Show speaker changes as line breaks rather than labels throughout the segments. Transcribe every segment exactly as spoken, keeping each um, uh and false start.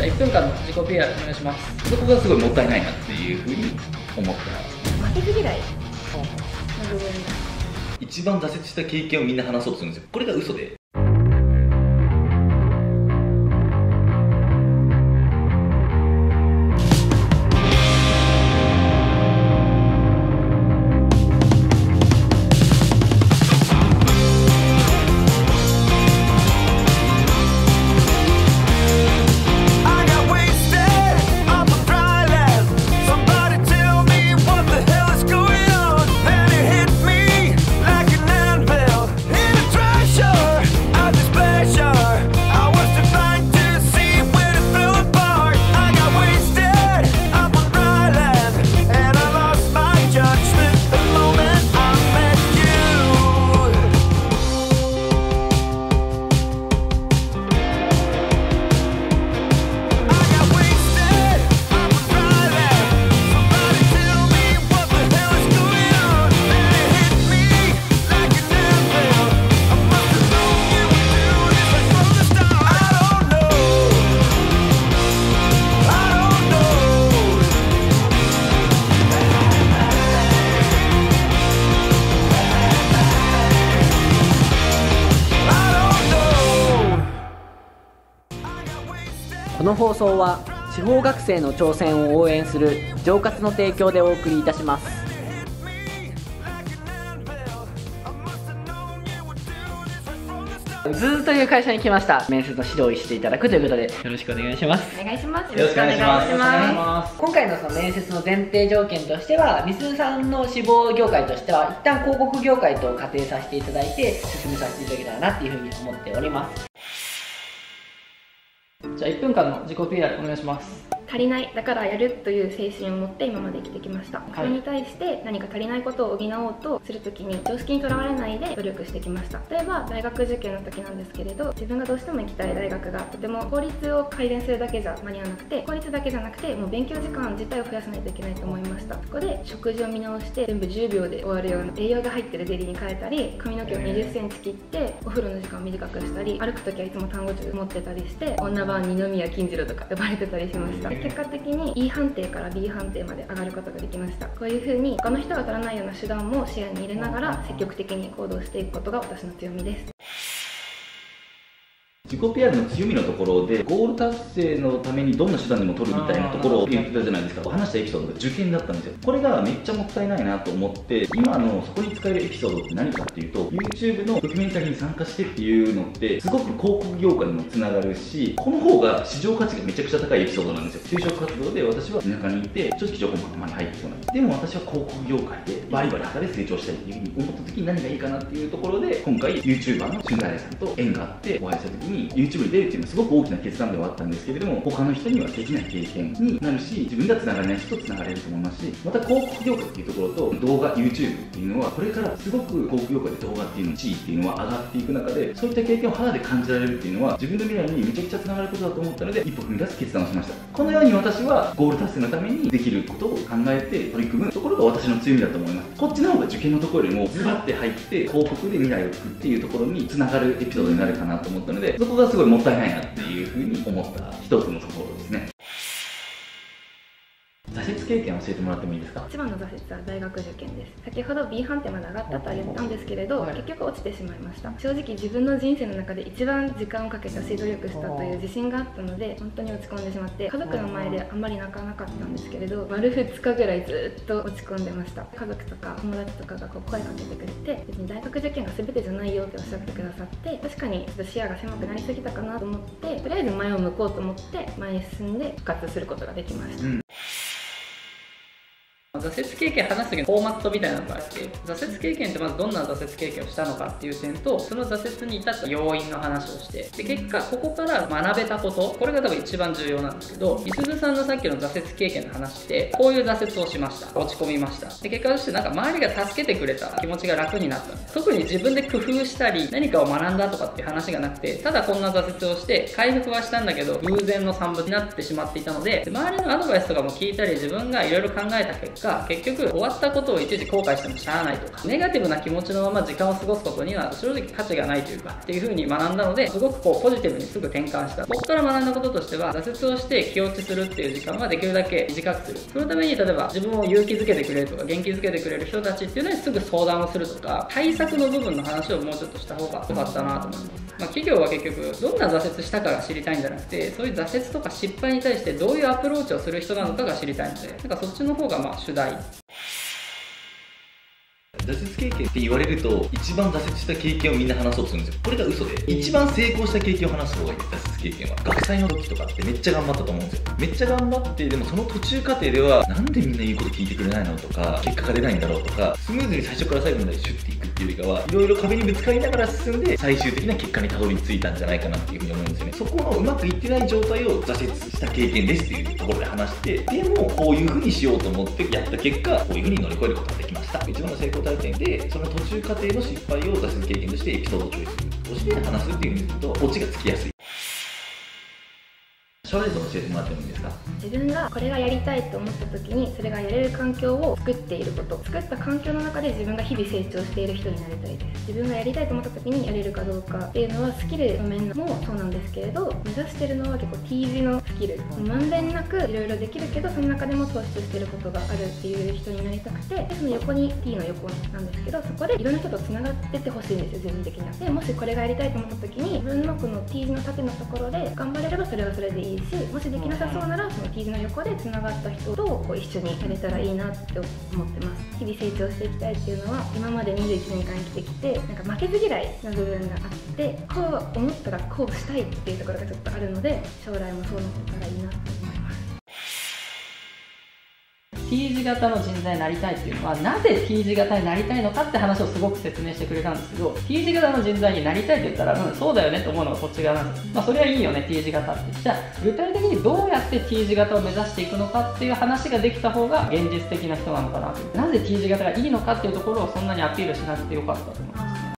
ゃあいっぷんかんの自己 ピーアール お願いします。
そこがすごいもったいないなっていうふうに思った。
負けず嫌いの部分が
一番挫折した経験をみんな話そうとするんですよ。これが嘘で。
この放送は地方学生の挑戦を応援する上活の提供でお送りいたします。ズーという会社に来ました。面接の指導をしていただくということでよろしくお願いします。
お願いします。
よろしくお願いします。
今回のその面接の前提条件としては、みすずさんの志望業界としては一旦広告業界と仮定させていただいて進めさせていただけたらなっていうふうに思っております。
じゃあいっぷんかんの自己 ピーアール お願いします。
足りない、だからやるという精神を持って今まで生きてきました、はい、それに対して何か足りないことを補おうとするときに常識にとらわれないで努力してきました。例えば大学受験の時なんですけれど、自分がどうしても行きたい大学がとても効率を改善するだけじゃ間に合わなくて、効率だけじゃなくてもう勉強時間自体を増やさないといけないと思いました。そこで食事を見直して全部じゅうびょうで終わるような栄養が入ってるゼリーに変えたり、髪の毛をにじゅっセンチ切ってお風呂の時間を短くしたり、歩く時はいつも単語帳持ってたりして女版二宮金次郎とか呼ばれてたりしました。結果的にE 判定から ビー 判定まで上がることができました。こういう風に他の人が取らないような手段も視野に入れながら積極的に行動していくことが私の強みです。
自己 ピーアール の強みのところでゴール達成のためにどんな手段でも取るみたいなところを言ってたじゃないですか。話したエピソードが受験だったんですよ。これがめっちゃもったいないなと思って、今のそこに使えるエピソードって何かっていうと、 YouTube のドキュメンタリーに参加してっていうのってすごく広告業界にもつながるし、この方が市場価値がめちゃくちゃ高いエピソードなんですよ。就職活動で私は田舎にいて正直情報もあまり入ってこない、でも私は広告業界でバリバリ働いて成長したいっていうふうに思った時に何がいいかなっていうところで、今回 YouTuber の俊太さんと縁があってお会いした時に YouTube に出るっていうのはすごく大きな決断ではあったんですけれども、他の人にはできない経験になるし、自分がつながれない人とつながれると思いますし、また広告業界っていうところと動画 YouTube っていうのはこれからすごく広告業界で動画っていうの地位っていうのは上がっていく中で、そういった経験を肌で感じられるっていうのは自分の未来にめちゃくちゃつながることだと思ったので、一歩踏み出す決断をしました。このように私はゴール達成のためにできることを考えて取り組むところが私の強みだと思います。こっちの方が受験のところよりもズバッて入って広告で未来を作るっていうところにつながるエピソードになるかなと思ったので、そこがすごいもったいないなっていうふうに思った一つのところですね。挫折経験を教えてもらってもいいですか？
一番の挫折は大学受験です。先ほど ビー 判定まで上がったとは言ったんですけれど、結局落ちてしまいました。正直自分の人生の中で一番時間をかけたし努力したという自信があったので、本当に落ち込んでしまって、家族の前であんまり泣かなかったんですけれど、丸ふつかぐらいずっと落ち込んでました。家族とか友達とかがこう声かけてくれて、別に大学受験が全てじゃないよっておっしゃってくださって、確かにちょっと視野が狭くなりすぎたかなと思って、とりあえず前を向こうと思って前に進んで復活することができました。うん、
挫折経験話す時のフォーマットみたいなのがあって、挫折経験ってまずどんな挫折経験をしたのかっていう点と、その挫折に至った要因の話をして、で結果ここから学べたこと、これが多分一番重要なんですけど、みすずさんのさっきの挫折経験の話ってこういう挫折をしました、落ち込みました、で結果としてなんか周りが助けてくれた、気持ちが楽になった、特に自分で工夫したり何かを学んだとかっていう話がなくて、ただこんな挫折をして回復はしたんだけど偶然の産物になってしまっていたので、周りのアドバイスとかも聞いたり自分がいろいろ考えた結果、 は結局終わったことをいちいち後悔してもしゃあないとか、ネガティブな気持ちのまま時間を過ごすことには正直価値がないというかっていう風に学んだので、すごくこうポジティブにすぐ転換した。僕から学んだこととしては、挫折をして気落ちするっていう時間はできるだけ短くする。そのために例えば自分を勇気づけてくれるとか元気づけてくれる人たちっていうのにすぐ相談をするとか、対策の部分の話をもうちょっとした方が良かったなと思います。まあ、企業は結局どんな挫折したかが知りたいんじゃなくて、そういう挫折とか失敗に対してどういうアプローチをする人なのかが知りたいので、なんかそっちの方がまあ主題。
挫折経験って言われると一番挫折した経験をみんな話そうとするんですよ。これが嘘で、一番成功した経験を話す方がいい。挫折経験は学祭の時とかってめっちゃ頑張ったと思うんですよ。めっちゃ頑張って、でもその途中過程ではなんでみんな言うこと聞いてくれないのとか、結果が出ないんだろうとか、スムーズに最初から最後までシュッていくっていうよりかは、いろいろ壁にぶつかりながら進んで最終的な結果にたどり着いたんじゃないかなっていうふうに思うんですよね。そこのうまくいってない状態を挫折した経験ですっていうところで話して、でもこういうふうにしようと思ってやった結果、こういうふうに乗り越えることができました。一番の成功体験で、その途中過程の失敗を挫折経験としてエピソードをチョイスとして話すっていう意味で言うと、オチがつきやすい。将来像教えてもらってもいいですか？
自分がこれがやりたいと思った時にそれがやれる環境を作っていること、作った環境の中で自分が日々成長している人になりたいです。自分がやりたいと思った時にやれるかどうかっていうのはスキルの面もそうなんですけれど、目指しているのは結構 T 字のスキル、まんべんなくいろいろできるけどその中でも突出していることがあるっていう人になりたくて、でその横に T の横なんですけど、そこでいろんな人とつながってってほしいんですよ、自分的には。でもしこれがやりたいと思った時に自分のこの T 字の縦のところで頑張れればそれはそれでいいし、もしできなさそうならその T 字の横でつながった人とこう一緒にやれたらいいなって思ってます。日々成長していきたいっていうのは今までにじゅういちねんかん生きてきて、なんか負けず嫌いな部分があって、こう思ったらこうしたいっていうところがちょっとあるので、将来もそうなったらいいなと思います。
T 字型の人材になりたいっていうのは、なぜ T 字型になりたいのかって話をすごく説明してくれたんですけど、 T 字型の人材になりたいって言ったら、うん、そうだよねって思うのがこっち側なんですよ。まあそれはいいよね T 字型って。じゃあ具体的にどうやって T 字型を目指していくのかっていう話ができた方が現実的な人なのかなという。なぜ T 字型がいいのかっていうところをそんなにアピールしなくてよかったと思いますね。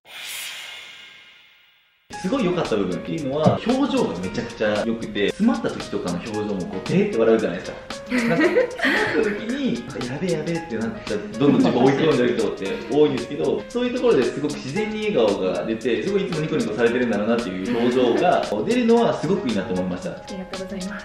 すごい良かった部分っていうのは、表情がめちゃくちゃ良くて、詰まった時とかの表情もこう、えーって笑うじゃないですか。なんか詰まった時に、やべえやべえってなってどんどん自分追い込んでる人って多いんですけど、そういうところですごく自然に笑顔が出て、すごいいつもニコニコされてるんだろうなっていう表情が出るのはすごくいいなと思いました。
ありがとうございます。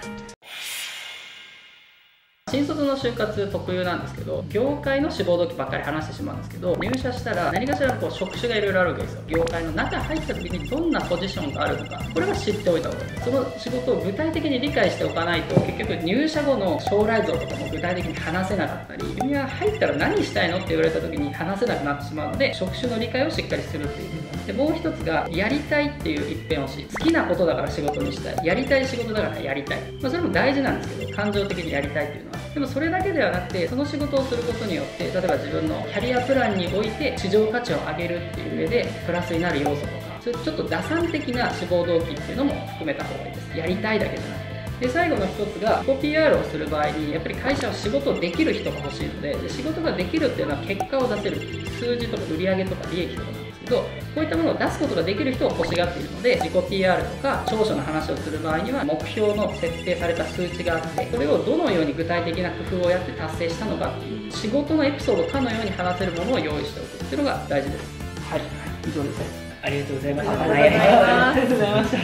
新卒の就活特有なんですけど、業界の志望動機ばっかり話してしまうんですけど、入社したら何かしらのこう職種がいろいろあるわけですよ。業界の中に入った時にどんなポジションがあるのか、これは知っておいた方がいい。その仕事を具体的に理解しておかないと、結局入社後の将来像とかも具体的に話せなかったり、君は入ったら何したいのって言われた時に話せなくなってしまうので、職種の理解をしっかりするっていう。でもう一つが、やりたいっていう一辺をし、好きなことだから仕事にしたい、やりたい仕事だからやりたい、まあ、それも大事なんですけど、感情的にやりたいっていうのは。でもそれだけではなくて、その仕事をすることによって、例えば自分のキャリアプランにおいて市場価値を上げるっていう上でプラスになる要素とか、そういうちょっと打算的な志望動機っていうのも含めた方がいいです。やりたいだけじゃなくて。で最後の一つが、自己 ピーアール をする場合にやっぱり会社は仕事できる人が欲しいので、で仕事ができるっていうのは結果を出せる、数字とか売上とか利益とかなんですけど、こういったものを出すことができる人を欲しがっているので、自己 ピーアール とか長所の話をする場合には目標の設定された数値があって、それをどのように具体的な工夫をやって達成したのかっていう仕事のエピソードかのように話せるものを用意しておくっていうのが大事です。はい、以上です。
ありがとうございました。
ありがとうございました。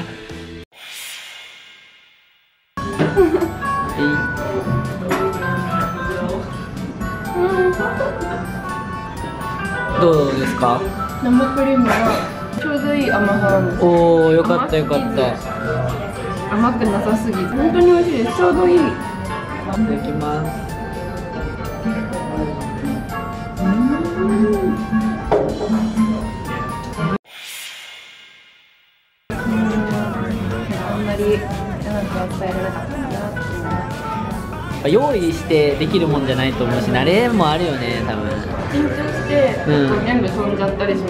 どうですか？
生クリームはちょうどいい甘さなんです。
おお、よかったよかった。
甘くなさすぎず、本当に美味しいです。ちょうどいい。い
ただきます。
あんまり長くは伝えられなかったかなと思います。
用意してできるもんじゃないと思うし、慣れもあるよね、多分。
緊張して
うん
全部飛んじゃったりします。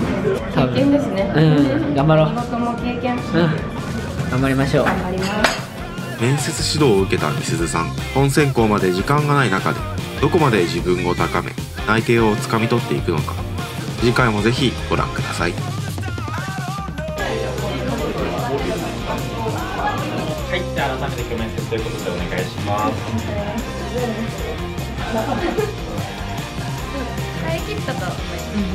多分
経験ですね。
うん、頑張ろう。
仕事も経験。
うん、頑張りましょう。
頑張ります。
面接指導を受けたみすずさん、本選考まで時間がない中でどこまで自分を高め内定をつかみ取っていくのか、次回もぜひご覧ください。
はい、じゃあ改めて面接ということでお願いします。
え切ったとは思い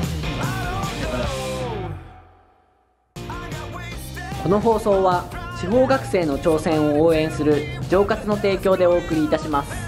ます。
この放送は地方学生の挑戦を応援する上活の提供でお送りいたします。